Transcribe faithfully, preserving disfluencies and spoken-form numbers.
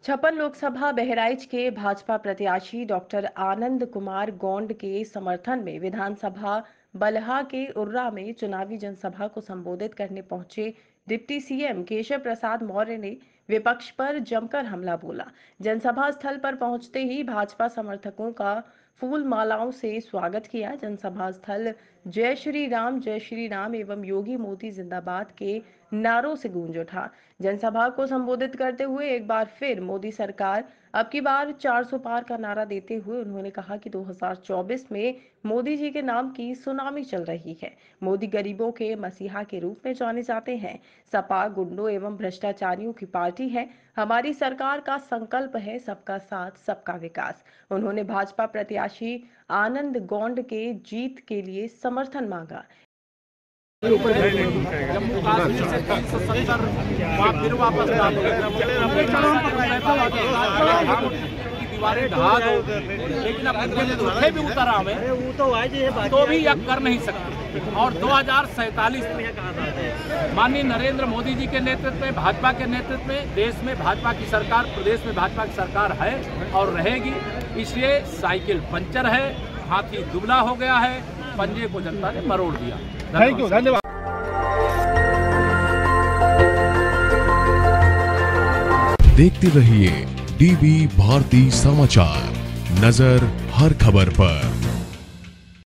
छप्पन लोकसभा बहराइच के भाजपा प्रत्याशी डॉक्टर आनंद कुमार गोंड के समर्थन में विधानसभा बलहा के उर्रा में चुनावी जनसभा को संबोधित करने पहुंचे डिप्टी सीएम केशव प्रसाद मौर्य ने विपक्ष पर जमकर हमला बोला। जनसभा स्थल पर पहुंचते ही भाजपा समर्थकों का फूल मालाओं से स्वागत किया। जनसभा स्थल जय श्री राम जय श्री राम एवं योगी मोदी जिंदाबाद के नारों से गूंज उठा। जनसभा को संबोधित करते हुए एक बार फिर मोदी सरकार अब की बार चार सौ पार का नारा देते हुए उन्होंने कहा कि दो हज़ार चौबीस में मोदी जी के नाम की सुनामी चल रही है। मोदी गरीबों के मसीहा के रूप में जाने जाते हैं। सपा गुंडों एवं भ्रष्टाचारियों की पार्टी है। हमारी सरकार का संकल्प है सबका साथ सबका विकास। उन्होंने भाजपा प्रत्याशी आनंद गोंड के जीत के लिए समर्थन मांगा। जम्मू कश्मीर से तीन सौ सत्तर फिर वापस दीवारें ढहा दो, लेकिन अब उनके भी उतर आवे तो भी यह कर नहीं सकते। और दो हजार सैतालीस में माननीय नरेंद्र मोदी जी के नेतृत्व में, भाजपा के नेतृत्व में देश में भाजपा की सरकार, प्रदेश में भाजपा की सरकार है और रहेगी। इसलिए साइकिल पंचर है, हाथी दुबला हो गया है, पंजे को जनता ने मरोड़ दिया। थैंक यू, धन्यवाद। देखते रहिए डीबी भारती समाचार, नजर हर खबर पर।